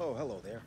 Oh, hello there.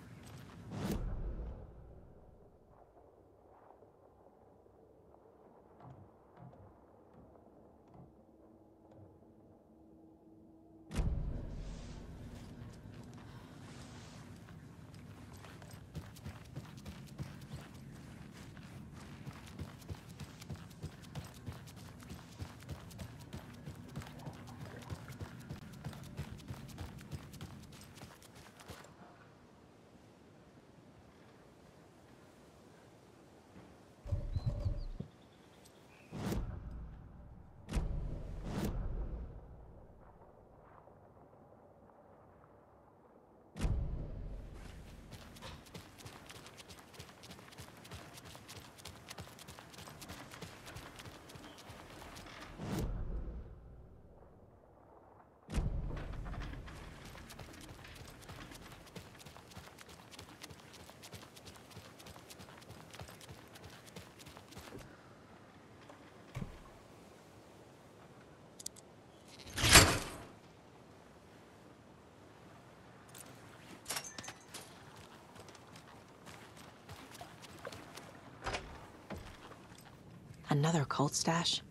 Another cult stash?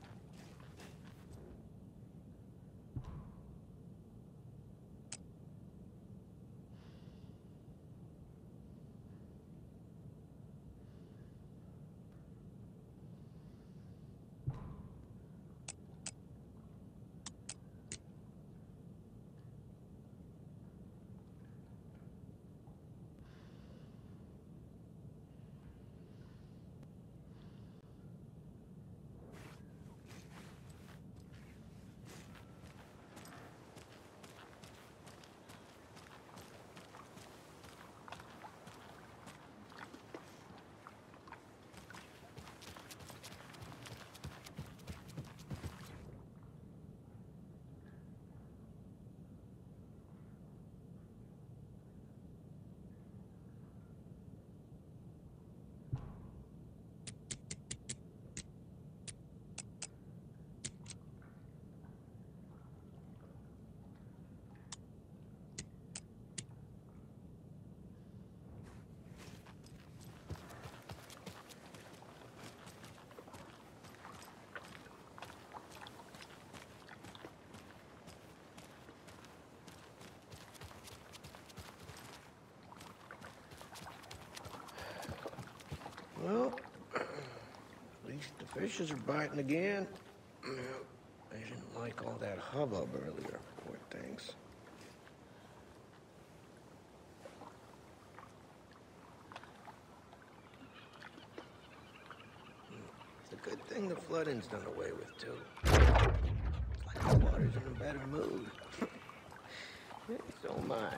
Well, at least the fishes are biting again. They didn't like all that hubbub earlier, poor things. It's a good thing the flooding's done away with, too. It's like the water's in a better mood. So am I.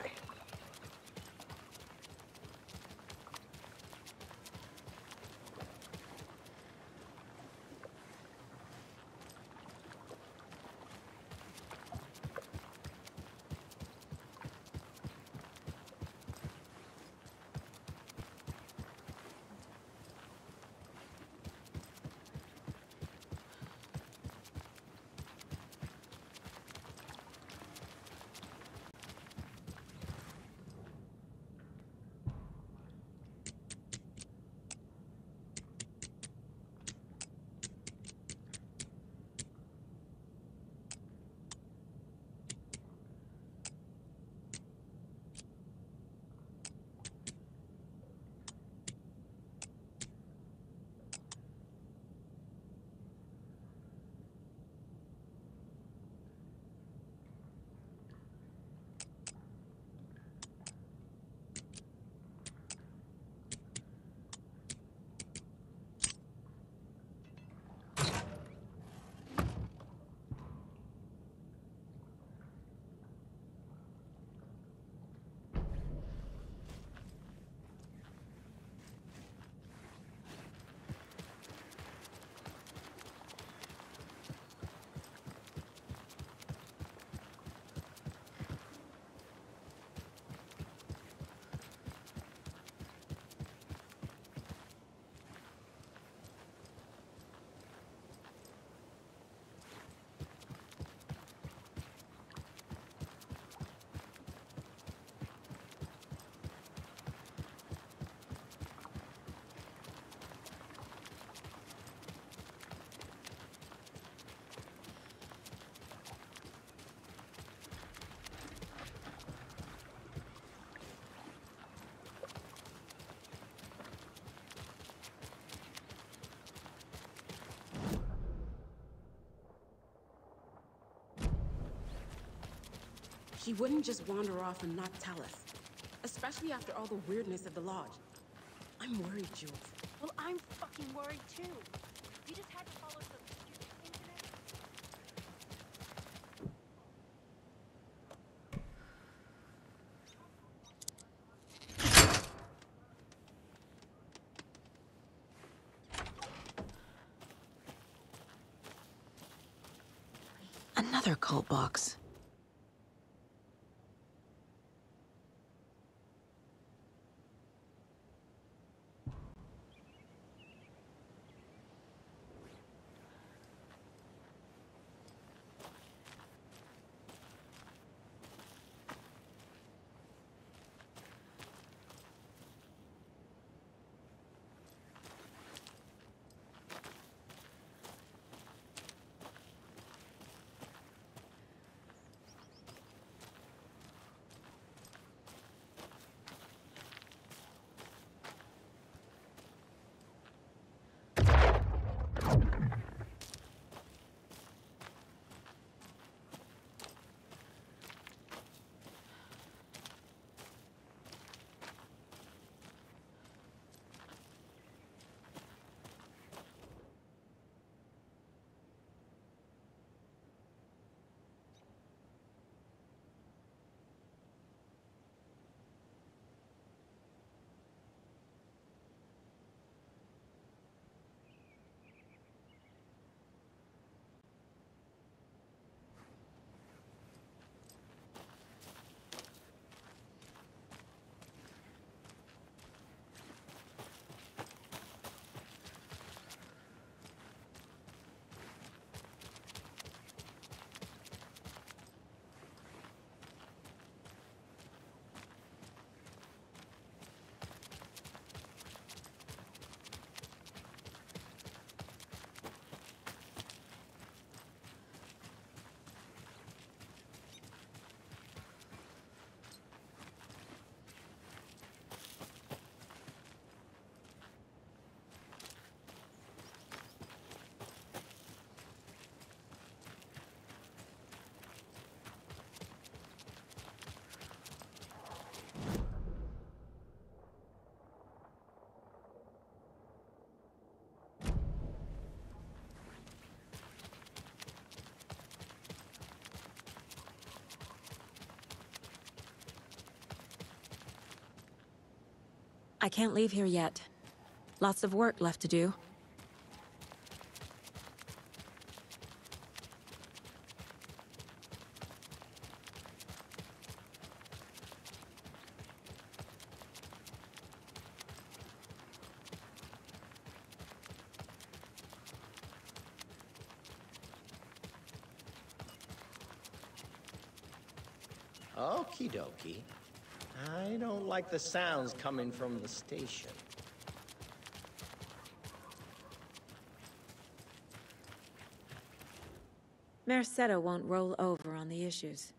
He wouldn't just wander off and not tell us. Especially after all the weirdness at the lodge. I'm worried, Jules. Well, I'm fucking worried too. You just had to follow some stupid internet. Another cult box. I can't leave here yet. Lots of work left to do. Okie dokie. I don't like the sounds coming from the station. Merced won't roll over on the issues.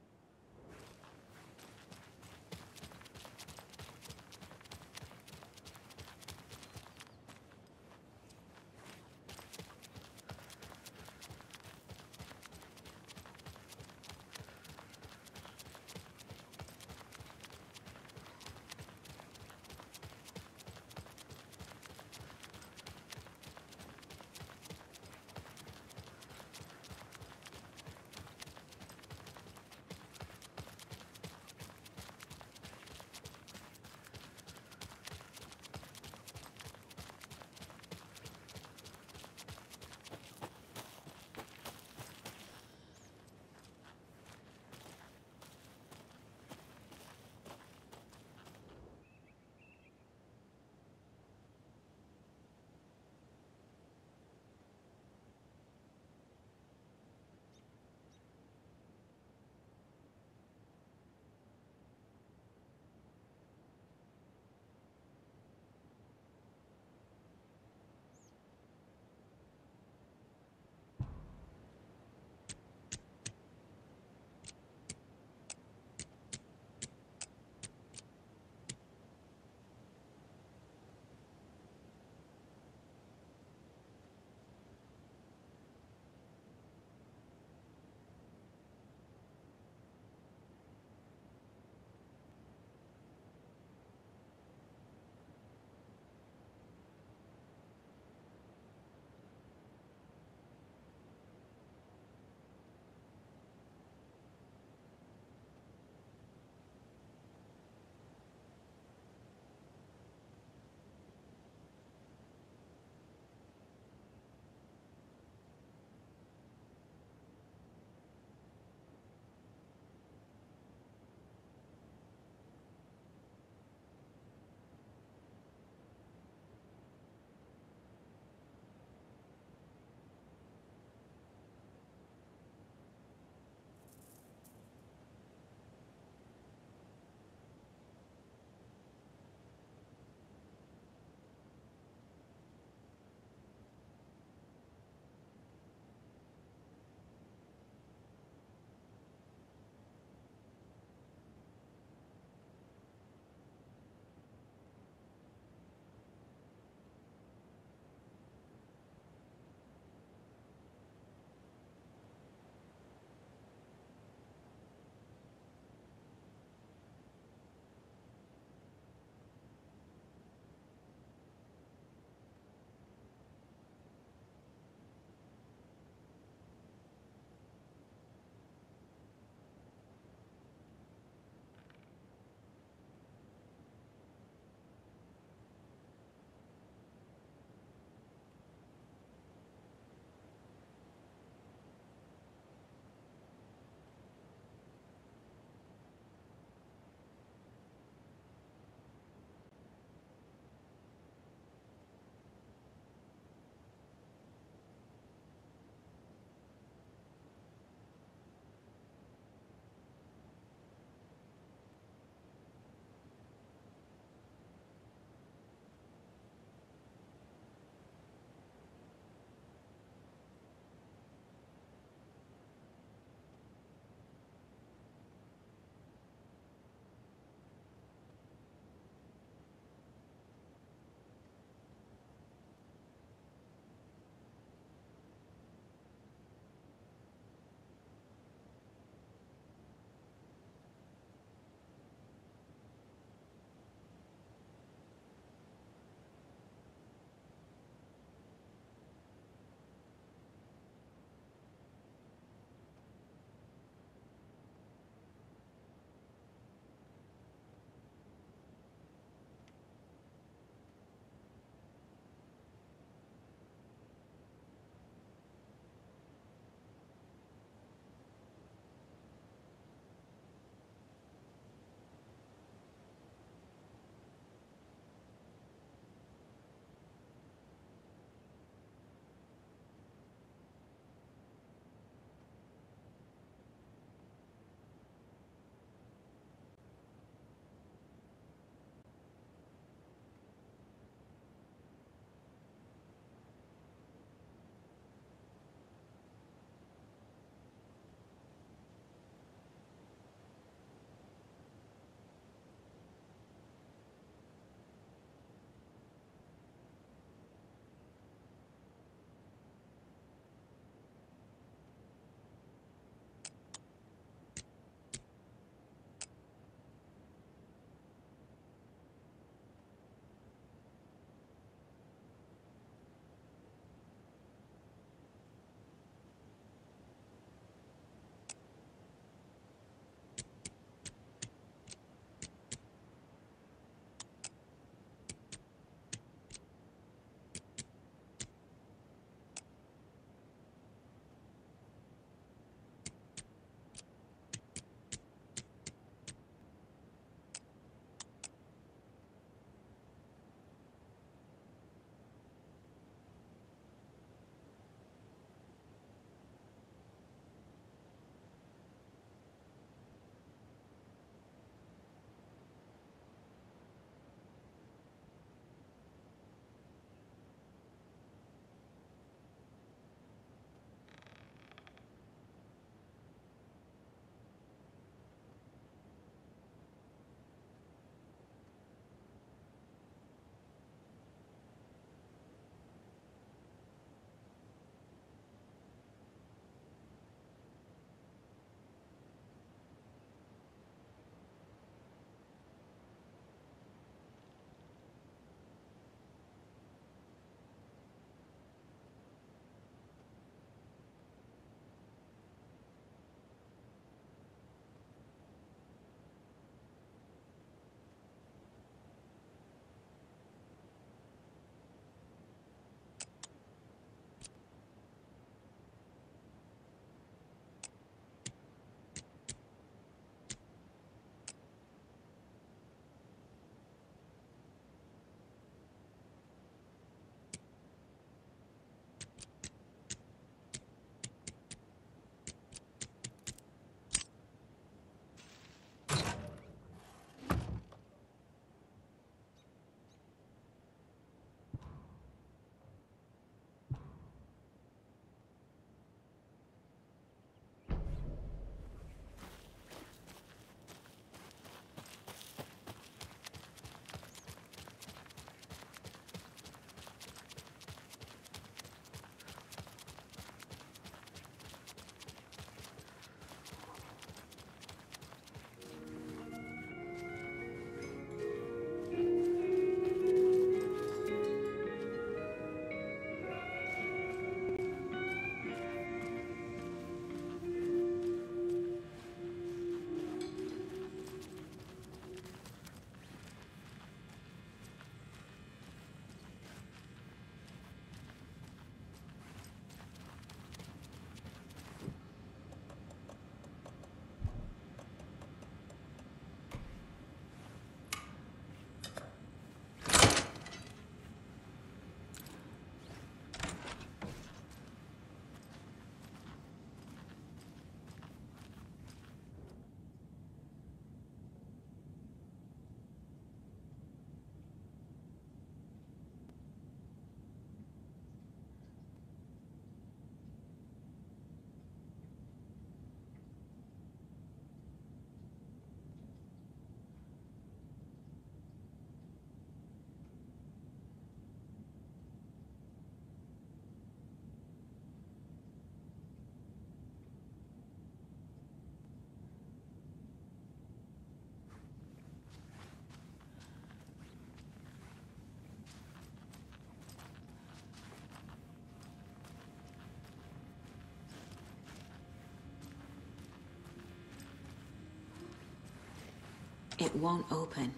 It won't open.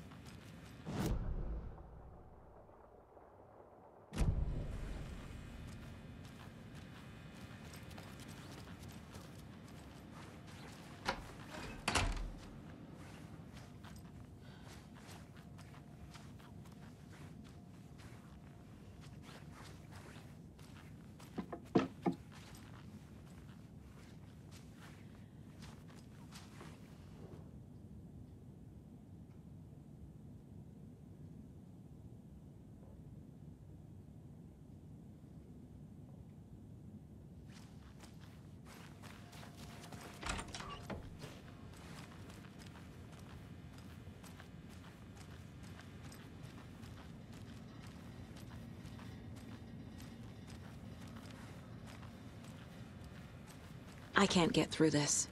I can't get through this.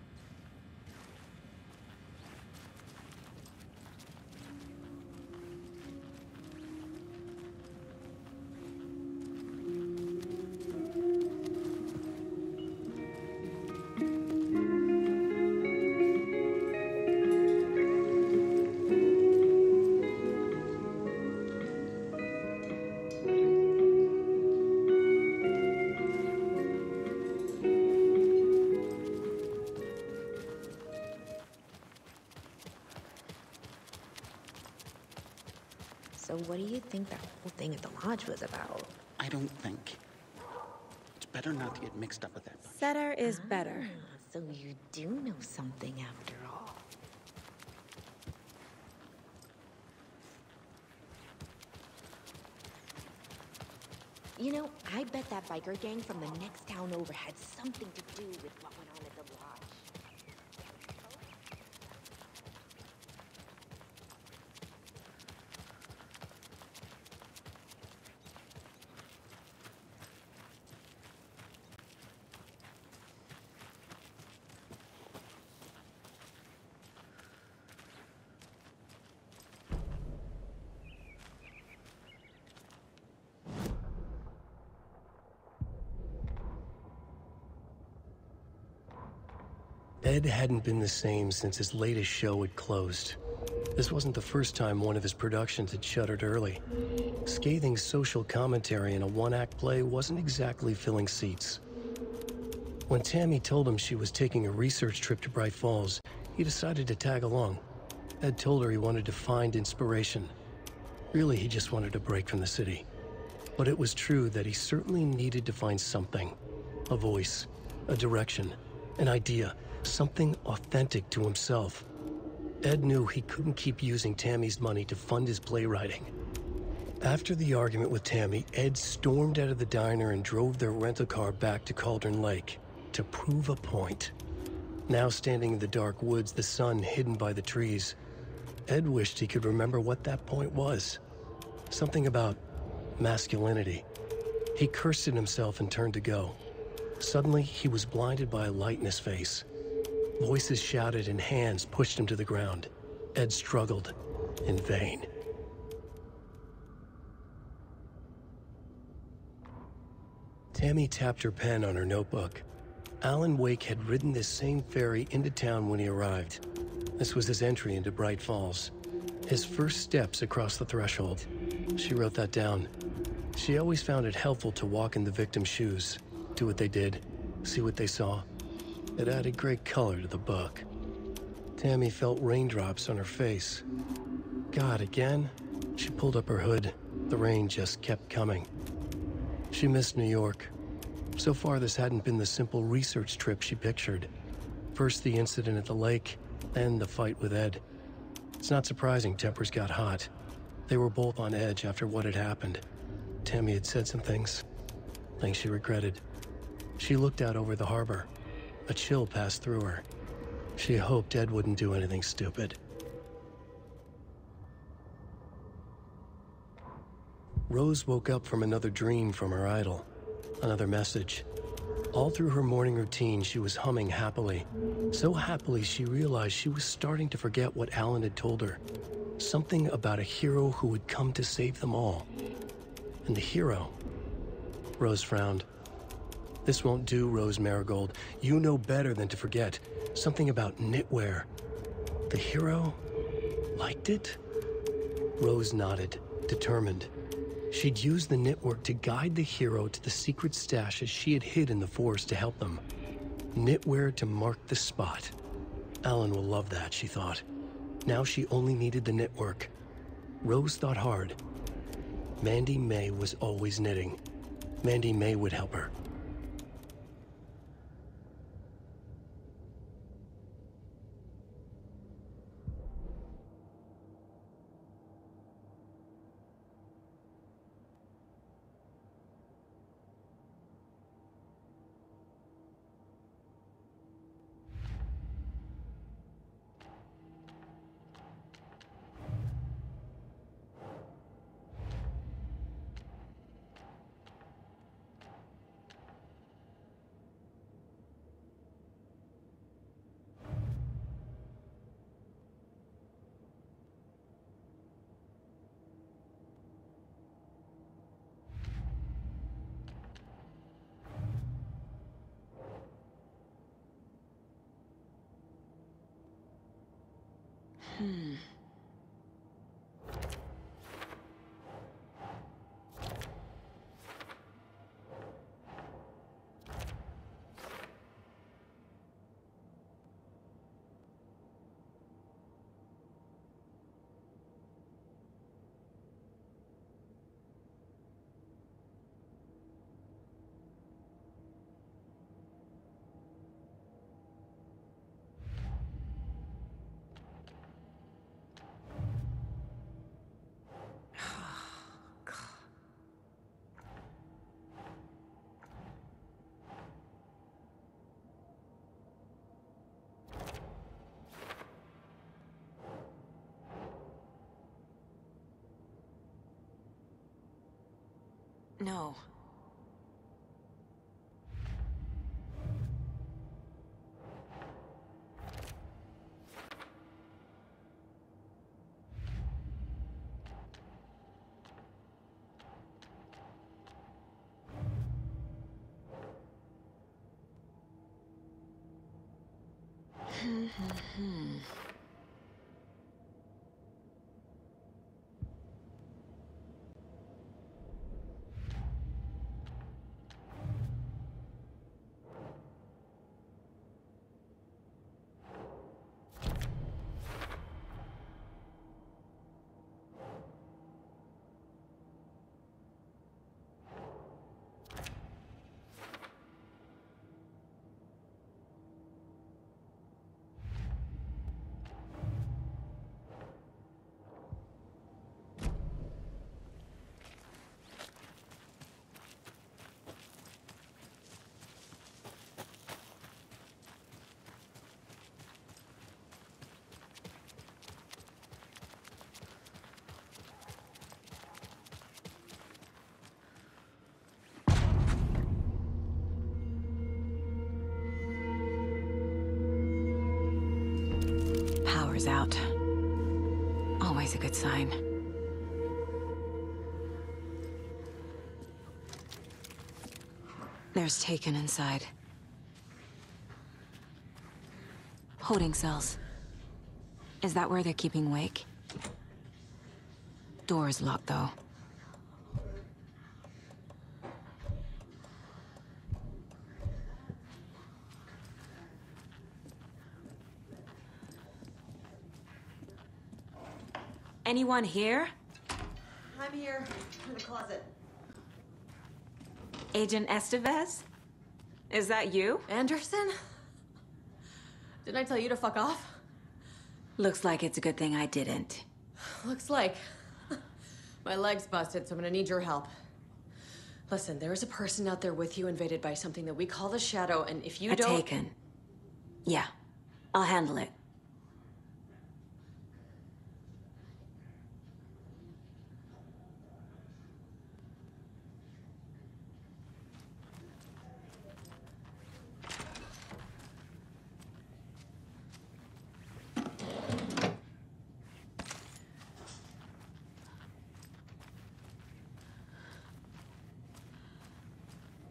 So what do you think that whole thing at the lodge was about? I don't think. It's better not to get mixed up with that bunch. Better is better. So you do know something after all. You know, I bet that biker gang from the next town over had something to do with what went on at the lodge. Ed hadn't been the same since his latest show had closed. This wasn't the first time one of his productions had shuttered early. Scathing social commentary in a one-act play wasn't exactly filling seats. When Tammy told him she was taking a research trip to Bright Falls, he decided to tag along. Ed told her he wanted to find inspiration. Really, he just wanted a break from the city. But it was true that he certainly needed to find something. A voice, a direction, an idea. Something authentic to himself. Ed knew he couldn't keep using Tammy's money to fund his playwriting. After the argument with Tammy, Ed stormed out of the diner and drove their rental car back to Cauldron Lake to prove a point. Now standing in the dark woods, the sun hidden by the trees, Ed wished he could remember what that point was. Something about masculinity. He cursed at himself and turned to go. Suddenly, he was blinded by a light in his face. Voices shouted and hands pushed him to the ground. Ed struggled, in vain. Tammy tapped her pen on her notebook. Alan Wake had ridden this same ferry into town when he arrived. This was his entry into Bright Falls. His first steps across the threshold. She wrote that down. She always found it helpful to walk in the victim's shoes, do what they did, see what they saw. It added great color to the book. Tammy felt raindrops on her face. God, again? She pulled up her hood. The rain just kept coming. She missed New York. So far, this hadn't been the simple research trip she pictured. First the incident at the lake, then the fight with Ed. It's not surprising tempers got hot. They were both on edge after what had happened. Tammy had said some things she regretted. She looked out over the harbor. A chill passed through her. She hoped Ed wouldn't do anything stupid. Rose woke up from another dream from her idol. Another message. All through her morning routine, she was humming happily. So happily, she realized she was starting to forget what Alan had told her. Something about a hero who would come to save them all. And the hero... Rose frowned. This won't do, Rose Marigold. You know better than to forget. Something about knitwear. The hero liked it? Rose nodded, determined. She'd use the network to guide the hero to the secret stashes she had hid in the forest to help them. Knitwear to mark the spot. Alan will love that, she thought. Now she only needed the network. Rose thought hard. Mandy May was always knitting. Mandy May would help her. No. Power's out. Always a good sign. There's Taken inside. Holding cells. Is that where they're keeping Wake? Door's locked, though. Anyone here? I'm here, in the closet. Agent Estevez? Is that you? Anderson? Didn't I tell you to fuck off? Looks like it's a good thing I didn't. Looks like. My leg's busted, so I'm gonna need your help. Listen, there is a person out there with you invaded by something that we call the Shadow, and if you don't— Taken. Yeah, I'll handle it.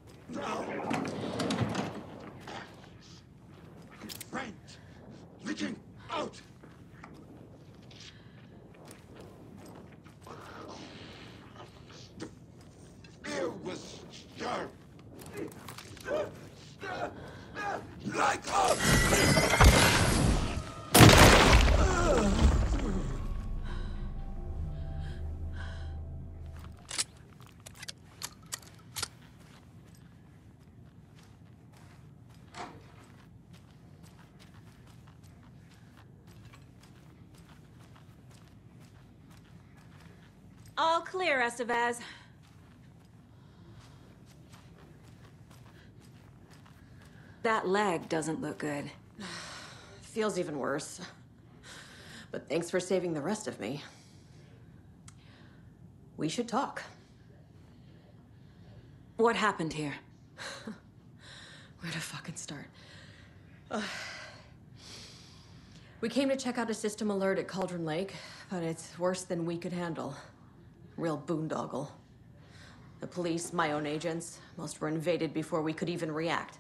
Friend, Legend. All clear, Estevez. That leg doesn't look good. Feels even worse. But thanks for saving the rest of me. We should talk. What happened here? Where to fucking start? We came to check out a system alert at Cauldron Lake, but it's worse than we could handle. Real boondoggle. The police, my own agents, most were invaded before we could even react.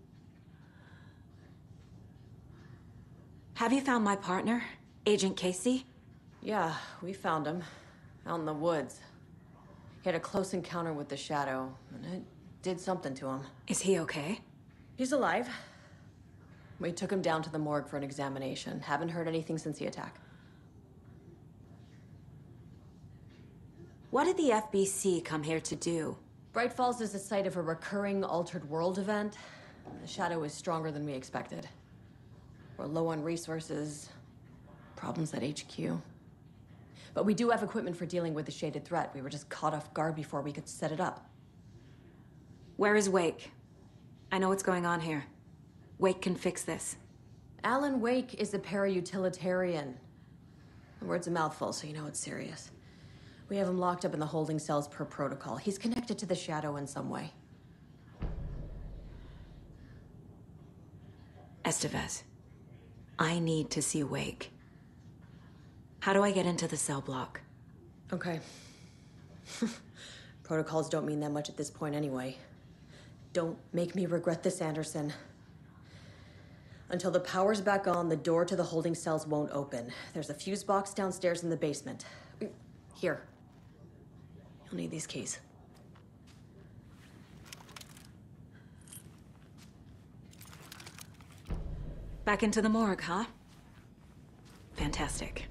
Have you found my partner, Agent Casey? Yeah, we found him. Out in the woods. He had a close encounter with the Shadow, and it did something to him. Is he okay? He's alive. We took him down to the morgue for an examination. Haven't heard anything since the attack. What did the FBC come here to do? Bright Falls is the site of a recurring Altered World event. The Shadow is stronger than we expected. We're low on resources, problems at HQ. But we do have equipment for dealing with the shaded threat. We were just caught off guard before we could set it up. Where is Wake? I know what's going on here. Wake can fix this. Alan Wake is a para-utilitarian. The word's a mouthful, so you know it's serious. We have him locked up in the holding cells per protocol. He's connected to the Shadow in some way. Estevez, I need to see Wake. How do I get into the cell block? Okay. Protocols don't mean that much at this point anyway. Don't make me regret this, Anderson. Until the power's back on, the door to the holding cells won't open. There's a fuse box downstairs in the basement. Here. You'll need these keys. Back into the morgue, huh? Fantastic.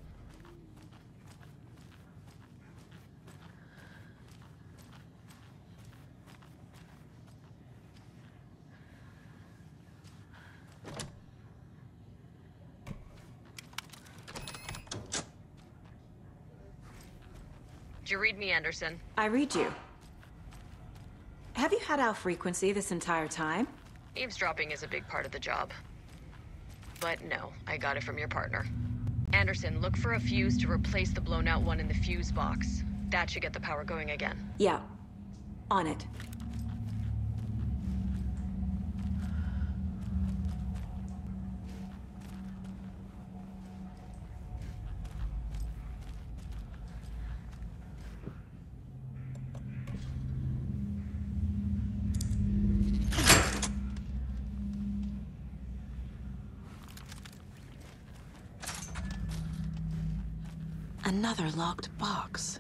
Did you read me, Anderson? I read you. Have you had our frequency this entire time? Eavesdropping is a big part of the job. But no, I got it from your partner. Anderson, look for a fuse to replace the blown out one in the fuse box. That should get the power going again. Yeah. On it. Another locked box.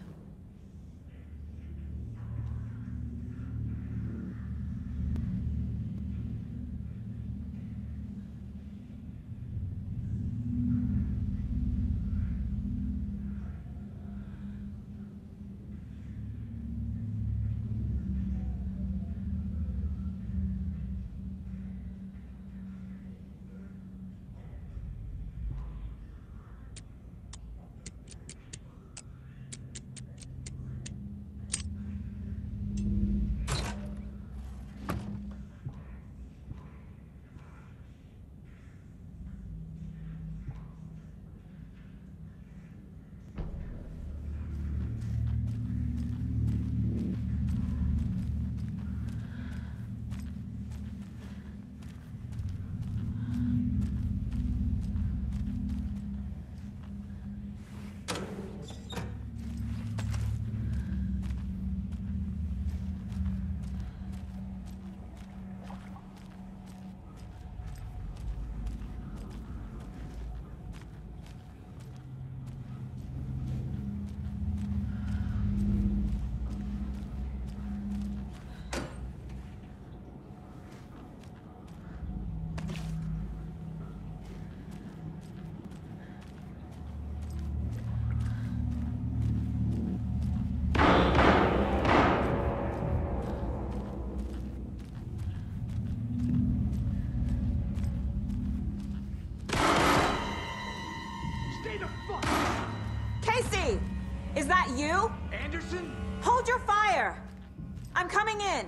Casey! Is that you? Anderson? Hold your fire! I'm coming in!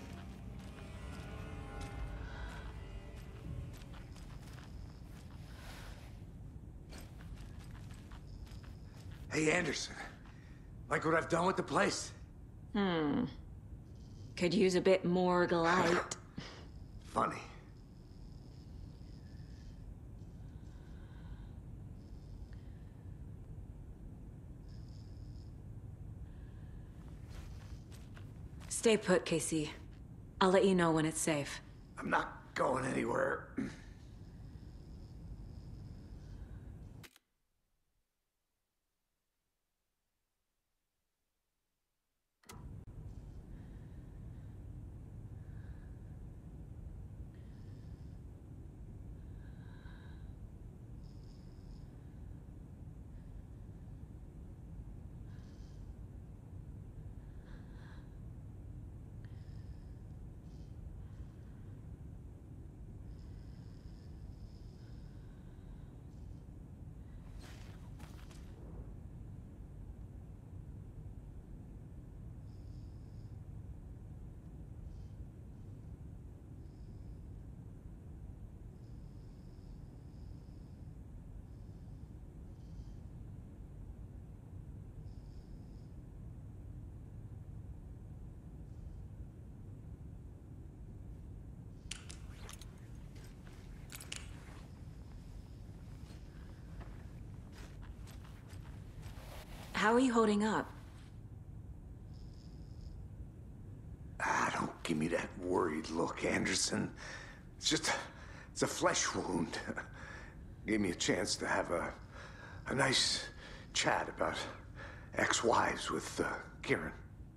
Hey, Anderson. Like what I've done with the place? Could use a bit more light. Funny. Stay put, Casey. I'll let you know when it's safe. I'm not going anywhere. How are you holding up? Don't give me that worried look, Anderson. It's a flesh wound. Gave me a chance to have a nice chat about ex-wives with Kieran.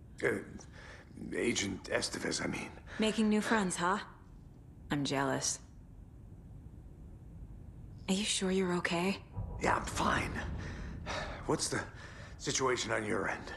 Agent Estevez, I mean. Making new friends, huh? I'm jealous. Are you sure you're okay? Yeah, I'm fine. What's the situation on your end?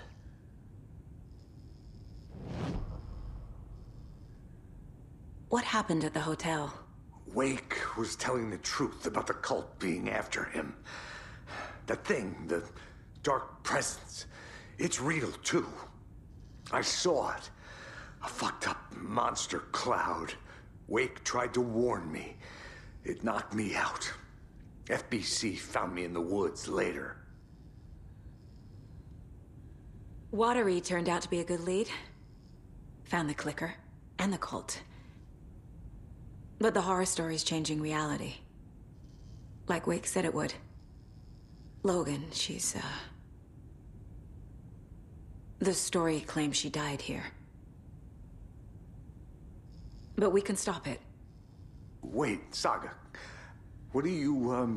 What happened at the hotel? Wake was telling the truth about the cult being after him. That thing, the dark presence, it's real too. I saw it. A fucked up monster cloud. Wake tried to warn me. It knocked me out. FBC found me in the woods later. Watery turned out to be a good lead. Found the clicker and the cult. But the horror story's changing reality. Like Wake said it would. Logan, she's, the story claims she died here. But we can stop it. Wait, Saga. What do you,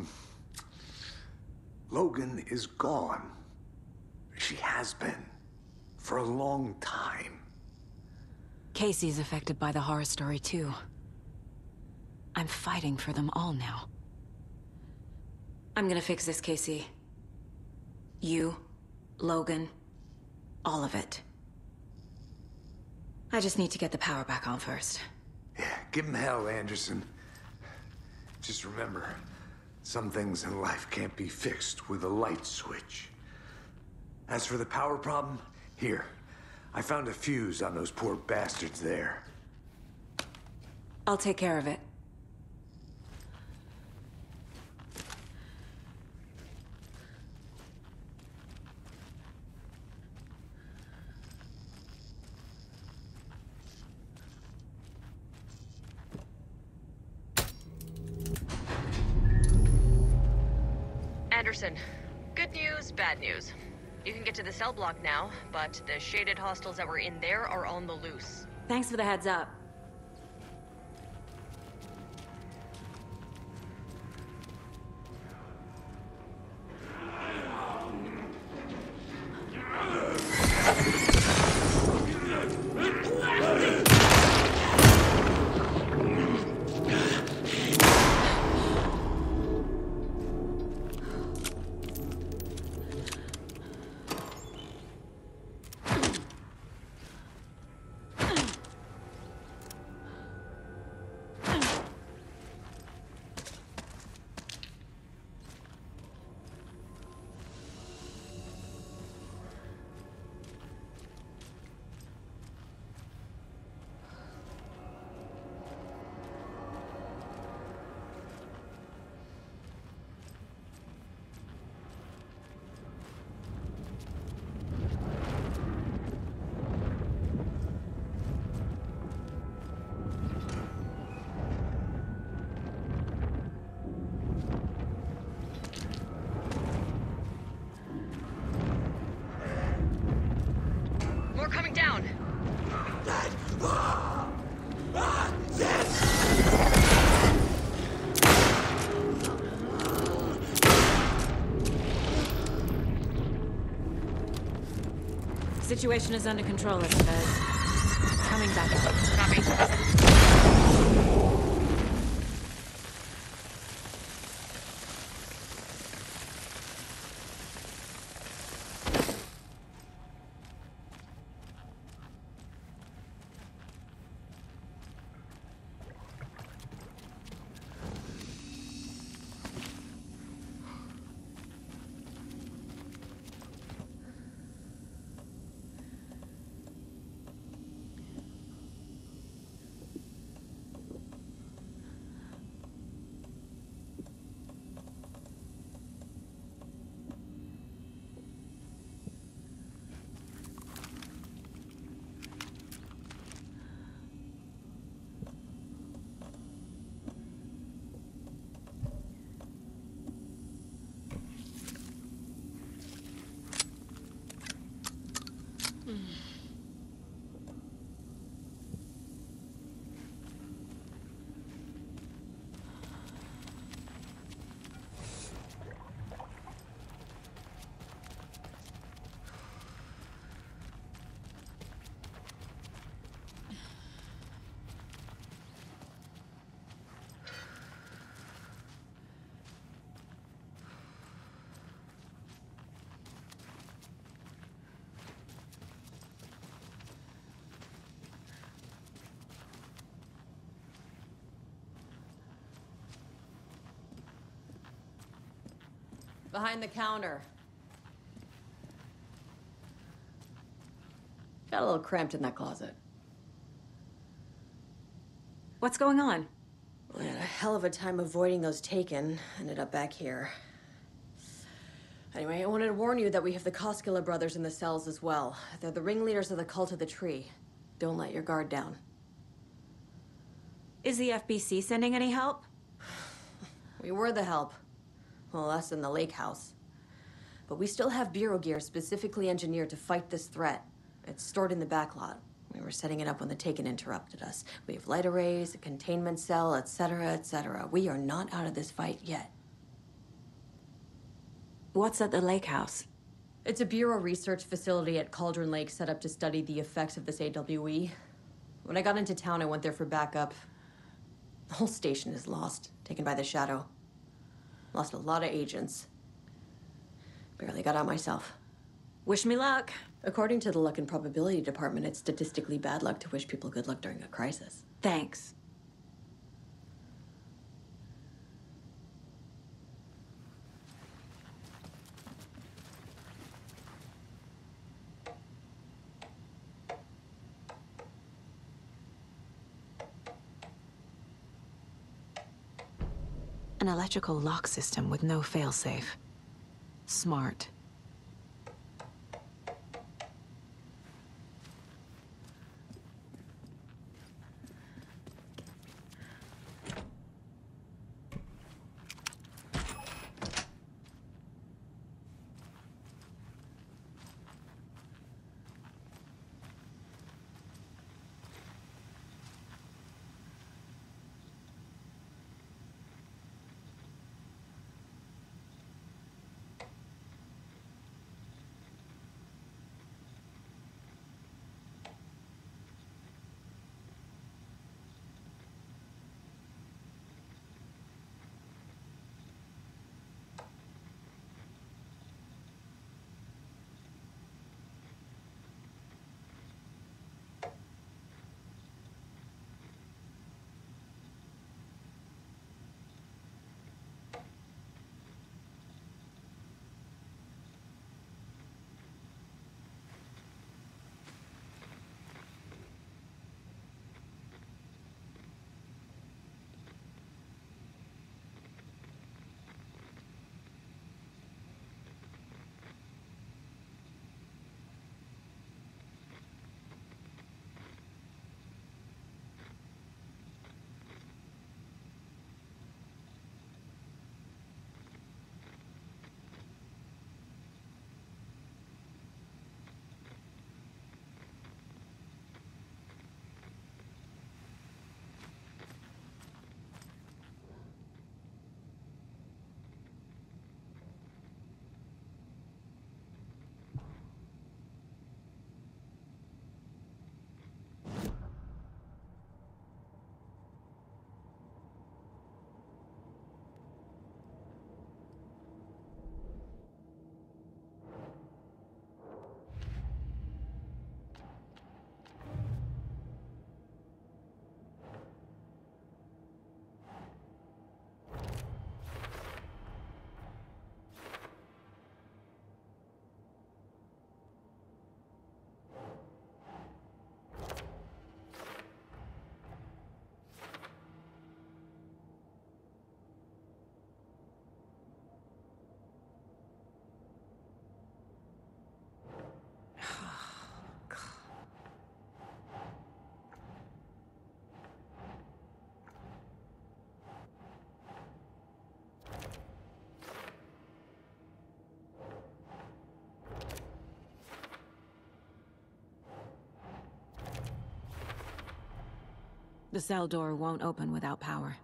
Logan is gone. She has been. For a long time. Casey's affected by the horror story, too. I'm fighting for them all now. I'm gonna fix this, Casey. You, Logan, all of it. I just need to get the power back on first. Yeah, give him hell, Anderson. Just remember, some things in life can't be fixed with a light switch. As for the power problem, here. I found a fuse on those poor bastards there. I'll take care of it. Anderson, good news, bad news. You can get to the cell block now, but the shaded hostiles that were in there are on the loose. Thanks for the heads up. Situation is under control, Estevez. Coming back out. Copy. Behind the counter. Got a little cramped in that closet. What's going on? We had a hell of a time avoiding those taken. Ended up back here. Anyway, I wanted to warn you that we have the Koskela brothers in the cells as well. They're the ringleaders of the Cult of the Tree. Don't let your guard down. Is the FBC sending any help? We were the help. Well, us in the lake house. But we still have Bureau gear specifically engineered to fight this threat. It's stored in the backlot. We were setting it up when the Taken interrupted us. We have light arrays, a containment cell, etc., etc. We are not out of this fight yet. What's at the lake house? It's a Bureau research facility at Cauldron Lake set up to study the effects of this AWE. When I got into town, I went there for backup. The whole station is lost, taken by the Shadow. Lost a lot of agents. Barely got out myself. Wish me luck. According to the Luck and Probability Department, it's statistically bad luck to wish people good luck during a crisis. Thanks. An electrical lock system with no failsafe. Smart. The cell door won't open without power.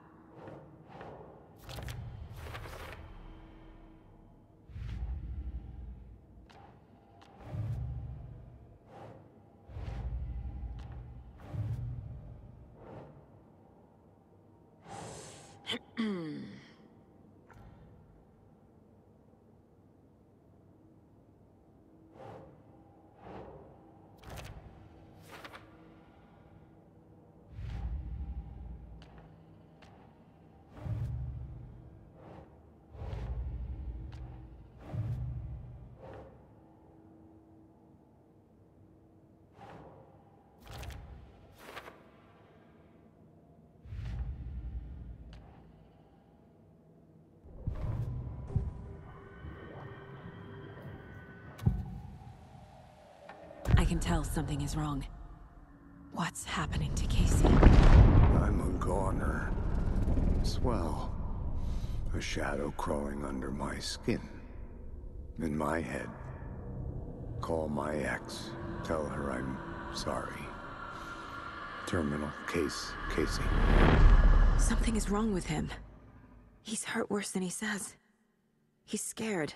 I can tell something is wrong. What's happening to Casey? I'm a goner. Swell. A shadow crawling under my skin. In my head. Call my ex. Tell her I'm sorry. Terminal case, Casey. Something is wrong with him. He's hurt worse than he says. He's scared.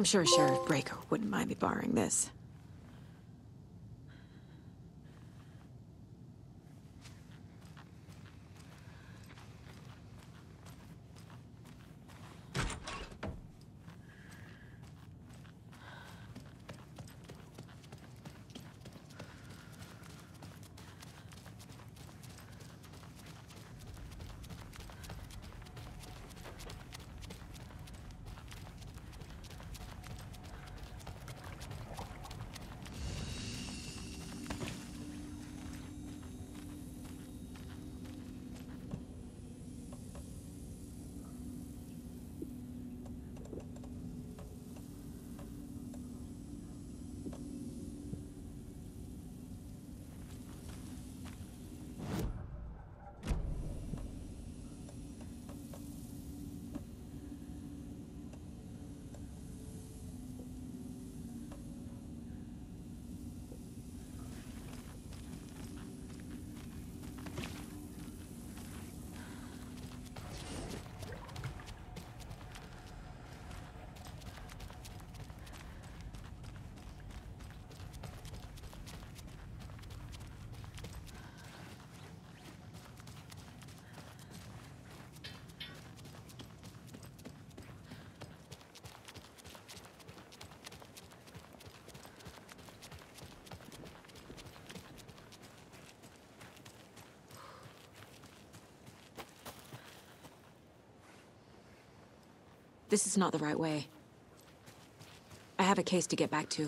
I'm sure Sheriff Breaker wouldn't mind me borrowing this. This is not the right way. I have a case to get back to.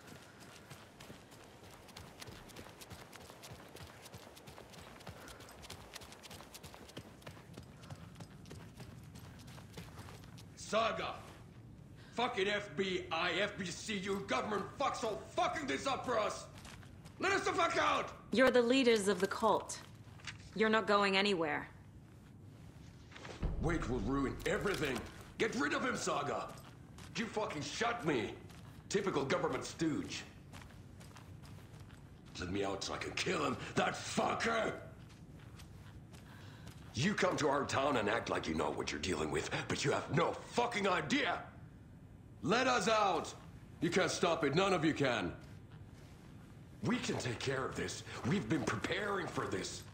Saga! Fucking FBI, FBC, you government fucks all fucking this up for us! Let us the fuck out! You're the leaders of the cult. You're not going anywhere. Wait will ruin everything. Get rid of him, Saga! You fucking shot me! Typical government stooge. Let me out so I can kill him, that fucker! You come to our town and act like you know what you're dealing with, but you have no fucking idea! Let us out! You can't stop it, none of you can. We can take care of this. We've been preparing for this.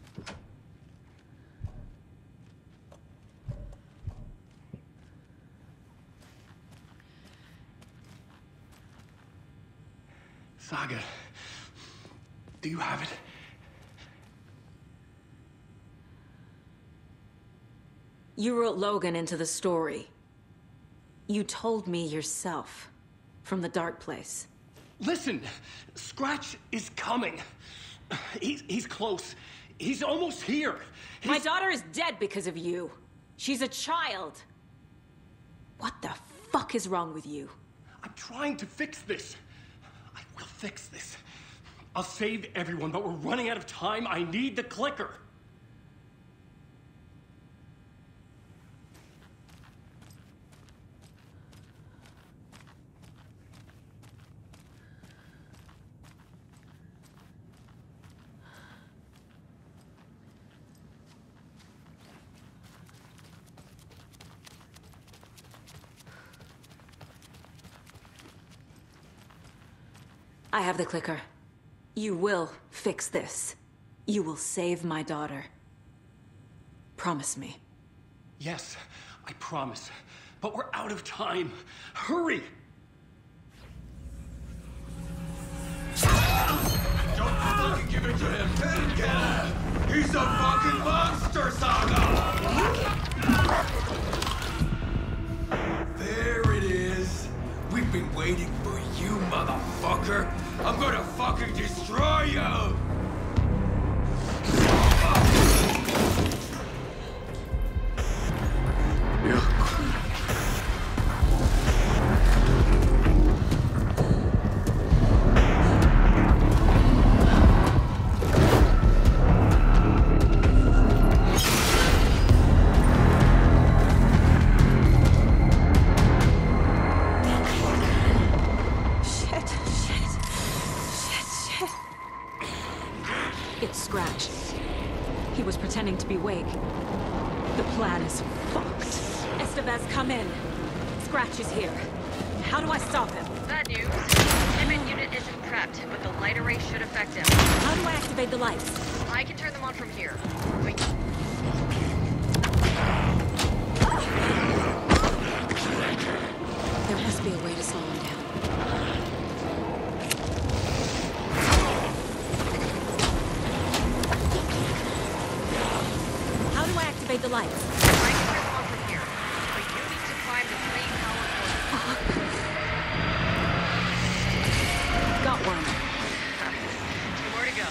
Saga, do you have it? You wrote Logan into the story. You told me yourself. From the dark place. Listen, Scratch is coming. He's close. He's almost here. My daughter is dead because of you. She's a child. What the fuck is wrong with you? I'm trying to fix this. I will fix this. I'll save everyone, but we're running out of time. I need the clicker. I have the clicker. You will fix this. You will save my daughter. Promise me. Yes, I promise. But we're out of time. Hurry! Don't fucking give it to him! Let him get him! He's a fucking monster, Saga! There it is! We've been waiting for you, motherfucker! I'm gonna fucking destroy you! It's Scratch. He was pretending to be awake. The plan is fucked. Estevez, come in. Scratch is here. How do I stop him? Bad news. Pivot unit isn't prepped, but the light array should affect him. How do I activate the lights? I can turn them on from here. Wait. There must be a way to slow him down. How do I activate the lights? I can turn them on from here. But you need to climb the main power cord. Got one. 2 more to go.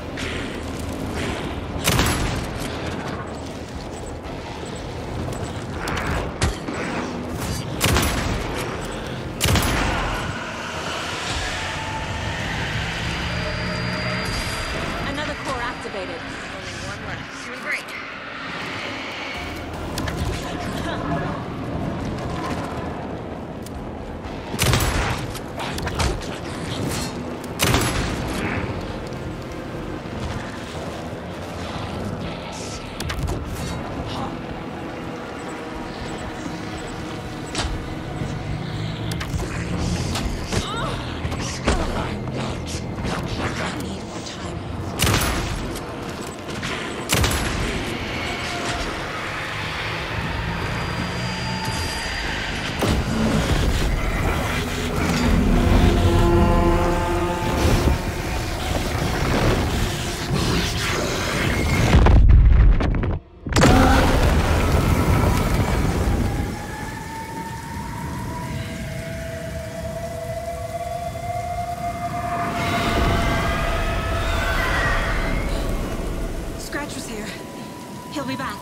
Another core activated. Only one left. Doing great. I need more time. Scratcher's here. He'll be back.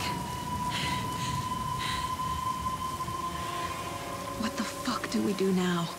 What the fuck do we do now?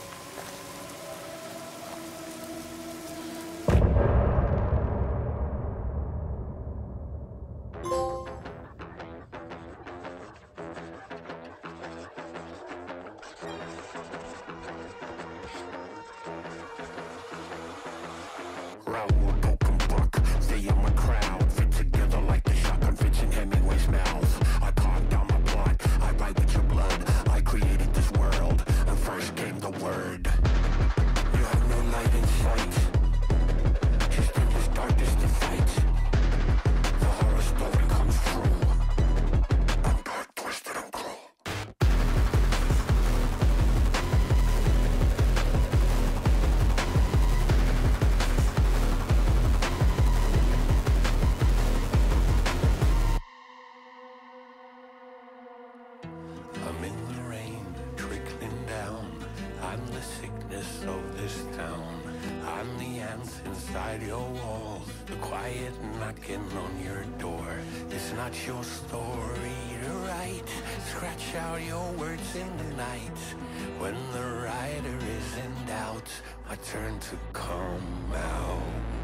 Raoul open book, stay in my crowd, fit together like the shotgun fits in Hemingway's mouth. I carved down my plot, I write with your blood. I created this world, and first came the word. You have no light in sight, just in this darkest to fight. The horror story comes true. I'm dark, twisted, and cruel. I'm in the rain, trickling down. I'm the sickness of this town. I'm the ants inside your walls, the quiet knocking on your door. It's not your story to write. Scratch out your words in the night. When the writer is in doubt, I turn to come out.